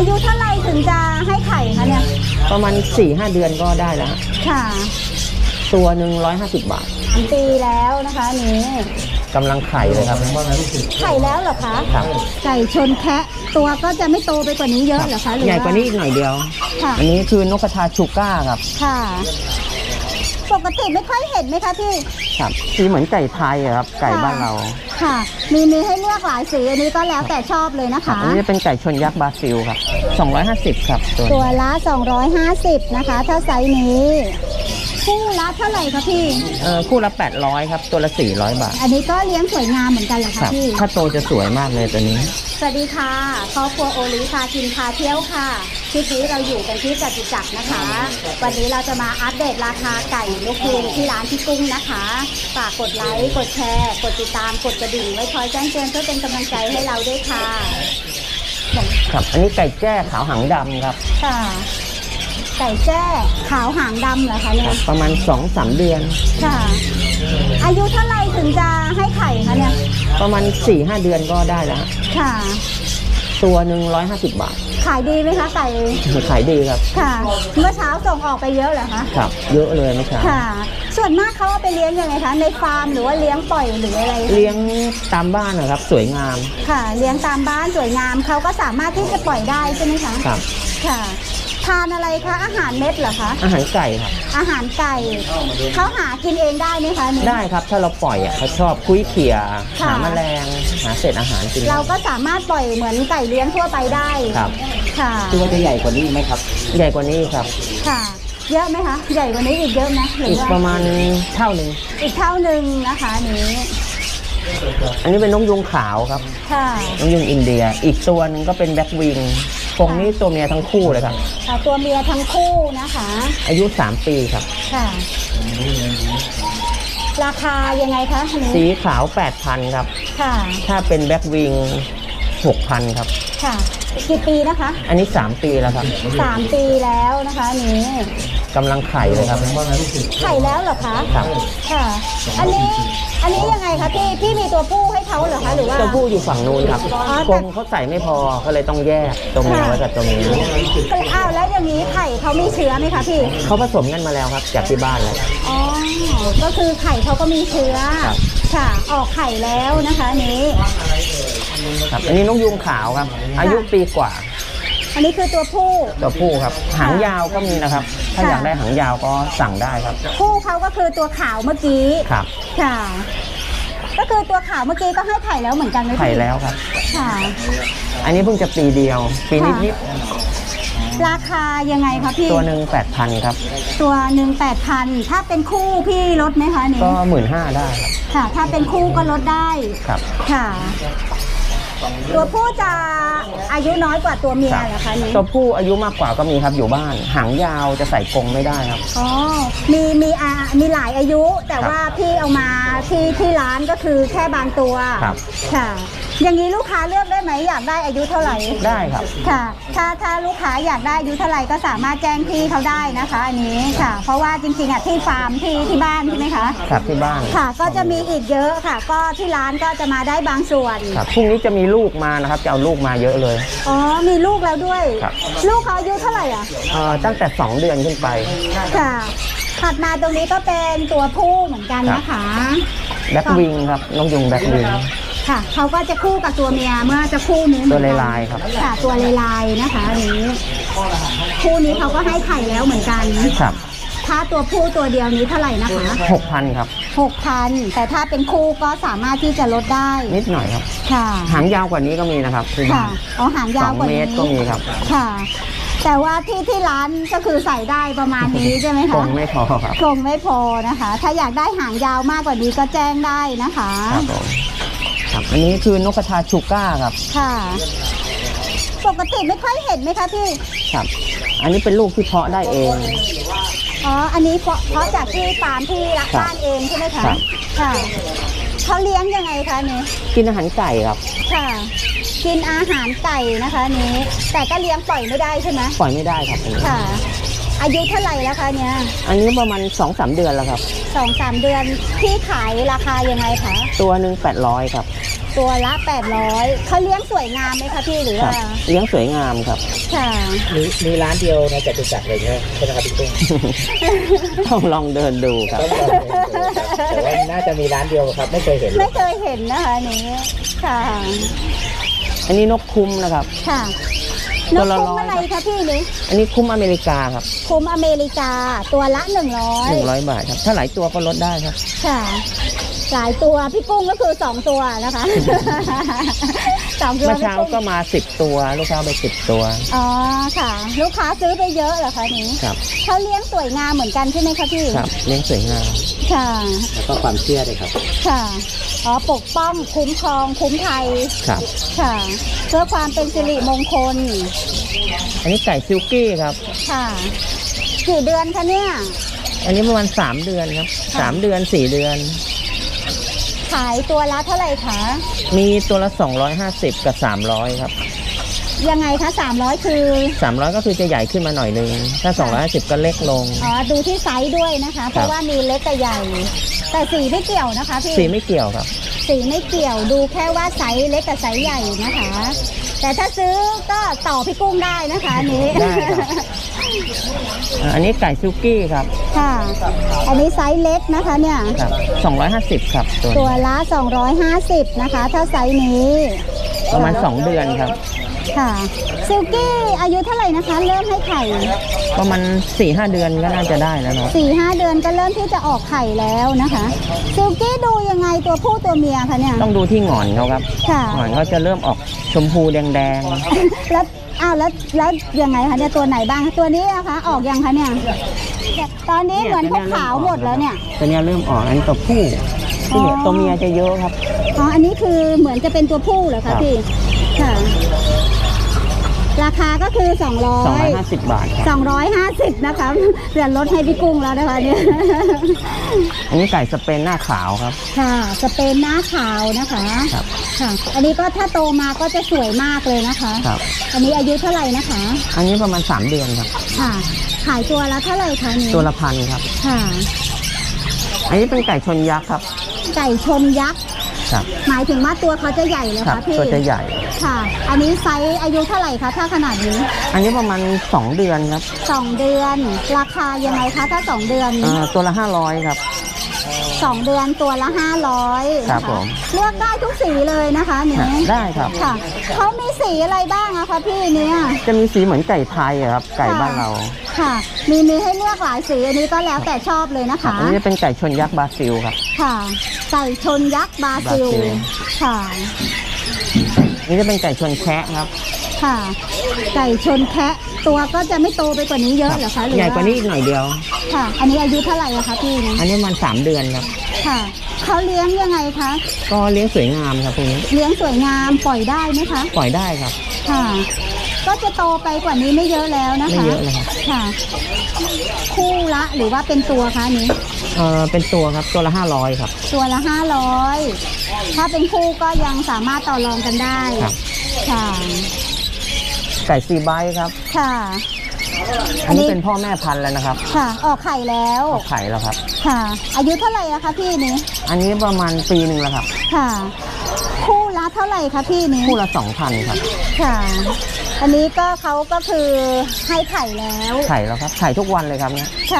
ยุเท่าไหร่ถึงจะให้ไข่คะเนี่ยประมาณ 4-5 เดือนก็ได้แล้วค่ะตัวหนึ่ง150 บาทปีแล้วนะคะนี้กำลังไข่เลยครับไข่แล้วเหรอคะครับไก่ชนแคะตัวก็จะไม่โตไปกว่านี้เยอะเหรอคะใหญ่กว่านี้อีกหน่อยเดียวอันนี้คือนกกระทาชูก้าครับค่ะปกติไม่ค่อยเห็นไหมคะพี่ครับสีเหมือนไก่ไทยครับไก่บ้านเราค่ะมีให้เลือกหลายสีอันนี้ก็แล้วแต่ชอบเลยนะคะอันนี้เป็นไก่ชนยักษ์บราซิลครับ250ครับตัวละ250นะคะถ้าไซส์นี้คู่ละเท่าไหร่คะพี่คู่ละ800ครับตัวละ400 บาทอันนี้ก็เลี้ยงสวยงามเหมือนกันเหรอคะพี่ถ้าโตจะสวยมากเลยตัวนี้สวัสดีค่ะครอบครัวโอลิพากินพาเที่ยวค่ะคลิปนี้เราอยู่กันที่จตุจักรนะคะวันนี้เราจะมาอัปเดตราคาไก่ลูกคูที่ร้านพี่กุ้งนะคะฝากกดไลค์กดแชร์กดติดตามกดกระดิ่งไว้คอยแจ้งเตือนเพื่อเป็นกำลังใจให้เราด้วยค่ะครับอันนี้ไก่แจ้ขาวหางดำครับค่ะไก่แจ้ขาวหางดำเหรอคะเนี่ยประมาณ 2-3 เดือนค่ะอายุเท่าไหร่ถึงจะให้ไข่คะเนี่ยประมาณ 4-5 เดือนก็ได้แล้วค่ะตัวหนึ่ง150 บาทขายดีไหมคะไก่ขายดีครับค่ะเมื่อเช้าส่งออกไปเยอะเหรอคะครับเยอะเลยเมื่อเช้าค่ะส่วนมากเขาเอาไปเลี้ยงยังไงคะในฟาร์มหรือว่าเลี้ยงปล่อยหรืออะไรเลี้ยงตามบ้านนะครับสวยงามค่ะเลี้ยงตามบ้านสวยงามเขาก็สามารถที่จะปล่อยได้ใช่ไหมคะครับค่ะทานอะไรคะอาหารเม็ดเหรอคะอาหารไก่ครับอาหารไก่เขาหากินเองได้ไหมคะได้ครับถ้าเราปล่อยเขาชอบคุ้ยเขี่ยหาแมลงหาเศษอาหารกินเราก็สามารถปล่อยเหมือนไก่เลี้ยงทั่วไปได้ครับค่ะคิดว่าจะใหญ่กว่านี้ไหมครับใหญ่กว่านี้ครับค่ะเยอะไหมคะใหญ่กว่านี้อีกเยอะไหมอีกประมาณเท่านึงอีกเท่านึงนะคะนี้อันนี้เป็นนกยุงขาวครับค่ะนกยุงอินเดียอีกตัวนึงก็เป็นแบ็กวิงกรงนี้ตัวเมียทั้งคู่เลยครับตัวเมียทั้งคู่นะคะอายุ3 ปีครับค่ะราคายังไงคะสีขาว 8,000 ครับค่ะถ้าเป็นแบ็กวิง 6,000 ครับค่ะกี่ปีนะคะอันนี้3 ปีแล้วครับ 3 ปีแล้วนะคะนี้กำลังไข่เลยครับไข่แล้วเหรอคะครับค่ะอันนี้ยังไงคะพี่มีตัวผู้ให้เขาเหรอคะหรือว่าตัวผู้อยู่ฝั่งนู้นครับกรงเขาใส่ไม่พอก็เลยต้องแยกตัวเมียไว้กับตัวเมียอ้าวแล้วอย่างนี้ไข่เขามีเชื้อไหมคะพี่เขาผสมกันมาแล้วครับจากที่บ้านเลยอ๋อก็คือไข่เขาก็มีเชื้อค่ะออกไข่แล้วนะคะนี้ครับอันนี้นกยุงขาวครับอายุปีกว่าอันนี้คือตัวผู้ครับหางยาวก็มีนะครับถ้าอยากได้หางยาวก็สั่งได้ครับผู้เขาก็คือตัวขาวเมื่อกี้ครับค่ะก็คือตัวขาวเมื่อกี้ก็ให้ไข่แล้วเหมือนกันไหมไข่แล้วครับค่ะอันนี้เพิ่งจะปีเดียวปีนิดราคายังไงคะพี่ตัวหนึ่ง8,000ครับตัวหนึ่ง8,000ถ้าเป็นคู่พี่ลดไหมคะนี่ก็15,000ได้ครับค่ะถ้าเป็นคู่ก็ลดได้ครับค่ะตัวผู้จะอายุน้อยกว่าตัวเมียเหรอคะนี่ตัวผู้อายุมากกว่าก็มีครับอยู่บ้านหางยาวจะใส่กรงไม่ได้ครับอ๋อมีหลายอายุแต่ว่าพี่เอามาที่ร้านก็คือแค่บางตัวครับค่ะอย่างนี้ลูกค้าเลือกได้ไหมอยากได้อายุเท่าไหร่ได้ครับค่ะถ้าลูกค้าอยากได้อายุเท่าไหร่ก็สามารถแจ้งพี่เขาได้นะคะอันนี้ค่ะเพราะว่าจริงๆที่ฟาร์มที่บ้านใช่ไหมคะครับที่บ้านค่ะก็จะมีอีกเยอะค่ะก็ที่ร้านก็จะมาได้บางส่วนครับพรุ่งนี้จะมีลูกมานะครับจะเอาลูกมาเยอะเลยอ๋อมีลูกแล้วด้วยครับลูกเขาอายุเท่าไหร่ตั้งแต่2 เดือนขึ้นไปค่ะถัดมาตรงนี้ก็เป็นตัวผู้เหมือนกันนะคะแบ็กวิงครับนกยุงแบ็กวิงค่ะเขาก็จะคู่กับตัวเมียเมื่อจะคู่นี้ตัวลายครับค่ะตัวลายนะคะนี้คู่นี้เขาก็ให้ไข่แล้วเหมือนกันครับถ้าตัวผู้ตัวเดียวนี้เท่าไหร่นะคะ 6,000 ครับ 6,000แต่ถ้าเป็นคู่ก็สามารถที่จะลดได้นิดหน่อยครับค่ะหางยาวกว่านี้ก็มีนะครับค่ะหางยาวกว่านี้ 2 เมตรก็มีครับค่ะแต่ว่าที่ร้านก็คือใส่ได้ประมาณนี้ใช่ไหมคะกรงไม่พอครับกรงไม่พอนะคะถ้าอยากได้หางยาวมากกว่านี้ก็แจ้งได้นะคะครับอันนี้คือนกกระทาชูก้าครับค่ะปกติไม่ค่อยเห็นไหมคะพี่ครับอันนี้เป็นลูกที่เพาะได้เองอ๋ออันนี้เพาะจากที่ฟาร์มที่รักบ้านเองใช่ไหมคะค่ะเขาเลี้ยงยังไงคะนี่กินอาหารไก่ครับค่ะกินอาหารไก่นะคะนี้แต่ก็เลี้ยงปล่อยไม่ได้ใช่ไหมปล่อยไม่ได้ครับค่ะอายุเท่าไหร่แล้วคะเนี่ยอันนี้ประมาณ 2-3 เดือนแล้วครับ 2-3 เดือนที่ขายราคายังไงคะตัวหนึ่ง800ครับตัวละ800เขาเลี้ยงสวยงามไหมคะพี่หรือครัว่าบเลี้ยงสวยงามครับค่ะมีร้านเดียวในจตุจักรเลยใช่ไหมครับพี่ตุ้งต้องลองเดินดูครับต้องลองดูแต่ว่าน่าจะมีร้านเดียวครับไม่เคยเห็นเลไม่ยเคยเห็นนะคะอันนี้ค่ะอันนี้นกคุ้มนะครับค่ะนตักวละคุ้ม 100 อะไรคะพี่นี่อันนี้คุ้มอเมริกาครับคุ้มอเมริกาตัวละ 100 บาทครับถ้าหลายตัวก็ลดได้ครับค่ะหลายตัวพี่กุ้งก็คือ2ตัวนะคะ 2 ตัวเมื่อพี่เช้ากุ้งก็มา10 ตัวลูกค้าไป10 ตัวอ๋อค่ะ ลูกค้าซื้อไปเยอะเหรอคะนี้ครับเขาเลี้ยงสวยงามเหมือนกันใช่ไหมคะพี่ครับเลี้ยงสวยงามค่ะแล้วก็ความเชื่อเลยครับค่ะอ๋อปกป้องคุ้มครองคุ้มภัยครับค่ะ เพื่อความเป็นสิริมงคลอันนี้ไก่ซิลกี้ครับค่ะกี่เดือนคะเนี่ยอันนี้ประมาณ3 เดือนครับค่ะ 3 เดือน 4 เดือนขายตัวละเท่าไหร่คะมีตัวละ250กับ300ครับยังไงคะ300คือ 300ก็คือจะใหญ่ขึ้นมาหน่อยนึงถ้า250ก็เล็กลงอ๋อดูที่ไซส์ด้วยนะคะ เพราะว่ามีเล็กกับใหญ่ แต่สีไม่เกี่ยวนะคะพี่สีไม่เกี่ยวครับสีไม่เกี่ยวดูแค่ว่าไซส์เล็กกับไซส์ใหญ่นะคะ แต่ถ้าซื้อก็ต่อพี่กุ้งได้นะคะอันนี้ได้ครับ อันนี้ไก่ซิลกี้ครับค่ะ อันนี้ไซส์เล็กนะคะเนี่ยครับ250ครับตัวตัวนี้ละ 250 นะคะ ถ้าไซส์นี้ประมาณ2 เดือนครับค่ะซิลกี้อายุเท่าไหร่นะคะ เริ่มให้ไข่ประมาณ 4-5 เดือนก็น่าจะได้แล้วเนาะ 4-5 เดือนก็เริ่มที่จะออกไข่แล้วนะคะซิลกี้ดูยังไงตัวผู้ตัวเมียคะเนี่ยต้องดูที่หงอนเขาครับค่ะหงอนเขาจะเริ่มออกชมพูแดงแล้วอ้าวแล้วยังไงคะเนี่ยตัวไหนบ้างตัวนี้นะคะออกยังคะเนี่ยตอนๆนี้เหมือนพวกขาวหมดแล้วเนี่ยตัวเนี้ยเริ่มออกอันนี้ตัวผู้อ๋อตัวเมียจะเยอะครับอ๋ออันนี้คือเหมือนจะเป็นตัวผู้เหรอครัคะบพี่ค่ะราคาก็คือ 250 บาทครับ 250นะคะเดือนลดให้พี่กุ้งแล้วนะคะเนี่ยอันนี้ไก่สเปนหน้าขาวครับค่ะสเปนหน้าขาวนะคะครับค่ะ อันนี้ก็ถ้าโตมาก็จะสวยมากเลยนะคะครับอันนี้อายุเท่าไหร่นะคะอันนี้ประมาณ3 เดือนครับค่ะ ขายตัวละเท่าไหร่คะนี่ตัวละ1,000ครับค่ะอันนี้เป็นไก่ชนยักษ์ครับไก่ชนยักษ์ครับหมายถึงว่าตัวเขาจะใหญ่เลยครัคะพี่ตัวจะใหญ่ค่ะ อันนี้ไซส์อายุเท่าไหร่คะถ้าขนาดนี้อันนี้ประมาณ2 เดือนครับ 2 เดือน ราคายังไงคะถ้า2 เดือนตัวละ500ครับ 2 เดือนตัวละ500 ครับนะะผมเลือกได้ทุกสีเลยนะคะนี้ได้ครับค่ะเขามีสีอะไรบ้างอะคะพี่เนี่ยจะมีสีเหมือนไก่ไทยอะครับ ไก่บ้านเราค่ะ มีให้เลือกหลายสีอันนี้ก็แล้วแต่ชอบเลยนะครับคะอันนี้จะเป็นไก่ชนยักษ์บราซิลครับค่ะ ไก่ชนยักษ์บราซิลบราซิลค่ะอันนี่จะเป็นไก่ชนแคะครับค่ะ ไก่ชนแคะตัวก็จะไม่โตไปกว่านี้เยอะเหรอคะรือใหญ่กว่านี้อีกหน่อยเดียวค่ะ อันนี้อายุเท่าไหร่อะคะพี่นี่อันนี้มัน3 เดือนครับค่ะเขาเลี้ยงยังไงคะก็เลี้ยงสวยงามครับพวกนี้เลี้ยงสวยงามปล่อยได้ไหมคะปล่อยได้ครับค่ะ ก็จะโตไปกว่านี้ไม่เยอะแล้วนะคะไม่เยอะเลยครับค่ะ คู่ละหรือว่าเป็นตัวคะอันนี้เป็นตัวครับ ตัวละ500ครับตัวละ500ถ้าเป็นคู่ก็ยังสามารถต่อรองกันได้ครับค่ะไก่ซีไบท์ครับค่ะอันนี้เป็นพ่อแม่พันธุ์แล้วนะครับค่ะ ออกไข่แล้วออกไข่แล้วครับค่ะ อายุเท่าไหร่แล้วคะพี่นี้อันนี้ประมาณปีหนึ่งแล้วครับค่ะ คู่ละเท่าไหร่คะพี่นี้คู่ละ2,000ครับค่ะ อันนี้ก็เขาก็คือให้ไข่แล้วไข่แล้วครับ ไข่ทุกวันเลยครับเนี่ยค่ะ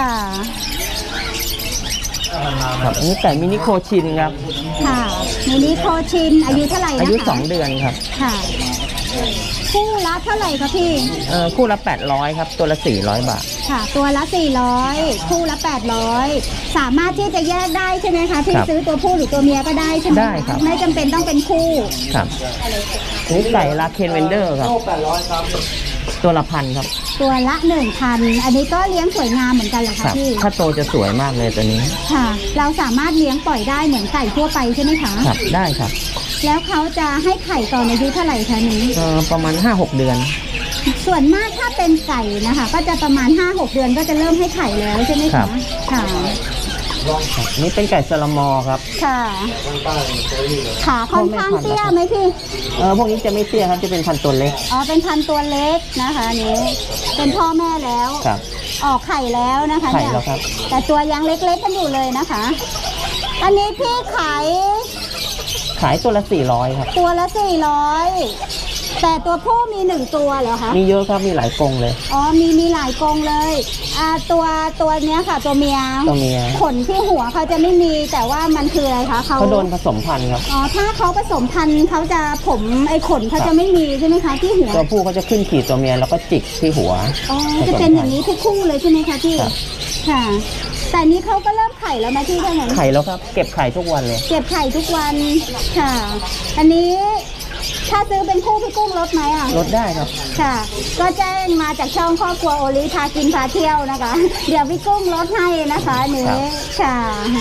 ครับ อันนี้ไก่มินิโคชินครับค่ะมินิโคชินอายุเท่าไหร่นะคะอายุ2 เดือนครับค่ะ คู่ละเท่าไหร่คะพี่คู่ละ800ครับ ตัวละ400 บาทค่ะ ตัวละ400คู่ละ800สามารถที่จะแยกได้ใช่ไหมคะที่ครับซื้อตัวผู้หรือตัวเมียก็ได้ใช่ไหมได้ครับไม่จำเป็นต้องเป็นคู่ครับอันนี้ไก่ลาเคนเวนเดอร์ครับ ตัวละ1,000ครับตัวละ 1,000 อันนี้ก็เลี้ยงสวยงามเหมือนกันเหรอคคะรับพี่ถ้าโตจะสวยมากเลยตัวนี้ค่ะ เราสามารถเลี้ยงปล่อยได้เหมือนไก่ทั่วไปใช่ไหมคะครับ ได้ครับแล้วเขาจะให้ไข่ตอนอายุเท่าไหร่คะนี้ประมาณ 5-6 เดือนส่วนมากถ้าเป็นไก่นะคะ ก็จะประมาณ 5-6 เดือนก็จะเริ่มให้ไข่แล้วใช่ไหมครัคะบค่ะครับนี่เป็นไก่สลามอครับค่ะขาค่อนข้างเตี้ยไหมพี่พวกนี้จะไม่เตี้ยครับ จะเป็นพันธุ์ตัวเล็กอ๋อ เป็นพันธุ์ตัวเล็กนะคะอันนี้ เป็นพ่อแม่แล้วครับออกไข่แล้วนะคะไข่เนี่ยแล้วครับแต่ตัวยังเล็กๆกันอยู่เลยนะคะ อันนี้พี่ขายายตัวละ400ครับตัวละ400แต่ตัวผู้มี1ตัวเหรอคะมีเยอะครับมีหลายกรงเลยอ๋อมีหลายกรงเลยตัวเนี้ยค่ะตัวเมียตัวเมียขนที่หัวเขาจะไม่มีแต่ว่ามันคืออะไรคะเขาเขาโดนผสมพันธุ์ครับอ๋อถ้าเขาผสมพันธุ์เขาจะไอ้ขนเขาจะไม่มีใช่ไหมคะที่หัวตัวผู้เขาจะขึ้นขีดตัวเมียแล้วก็จิกที่หัวอ๋อจะเป็นอย่างนี้ทุกคู่เลยใช่ไหมคะพี่ครับค่ะ แต่นี้เขาก็เริ่มไข่แล้วนะพี่ถ้างั้นไข่แล้วครับเก็บไข่ทุกวันเลยเก็บไข่ทุกวันค่ะ อันนี้ถ้าซื้อเป็นคู่พี่กุ้งลดไหมอ่ะลดได้ครับค่ะ ก็แจ้งมาจากช่องครอบครัวโอลิพากินพาเที่ยวนะคะ เดี๋ยวพี่กุ้งลดให้นะคะอันนี้ค่ะ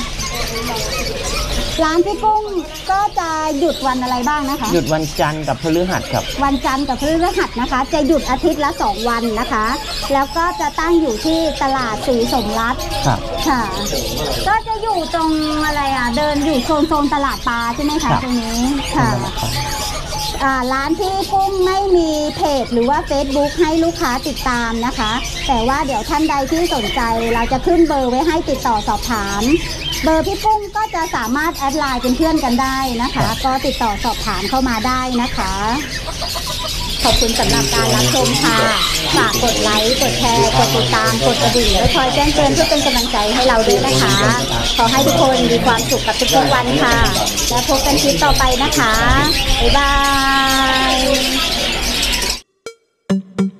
ร้านพี่กุ้งก็จะหยุดวันอะไรบ้างนะคะหยุดวันจันทร์กับพฤหัสครับวันจันทร์กับพฤหัสนะคะ จะหยุดอาทิตย์ละ2วันนะคะ แล้วก็จะตั้งอยู่ที่ตลาดศรีสมรัตน์ครับค่ะ ก็จะอยู่ตรงอะไรเดินอยู่โซนตลาดปลาใช่ไหมคะตรงนี้ค่ะร้านที่กุ้งไม่มีเพจหรือว่า Facebook ให้ลูกค้าติดตามนะคะ แต่ว่าเดี๋ยวท่านใดที่สนใจเราจะขึ้นเบอร์ไว้ให้ติดต่อสอบถาม เบอร์พี่กุ้งก็จะสามารถแอดไลน์เป็นเพื่อนกันได้นะคะ ก็ติดต่อสอบถามเข้ามาได้นะคะ ขอบคุณสำหรับการรับชมค่ะฝากกดไลค์กดแชร์กดติดตามกดกระดิ่งและคอยแจ้งเตือนเพื่อเป็นกำลังใจให้เราด้วยนะคะ ขอให้ทุกคนมีความสุขกับทุกๆวันค่ะ และพบกันคลิปต่อไปนะคะบ๊ายบาย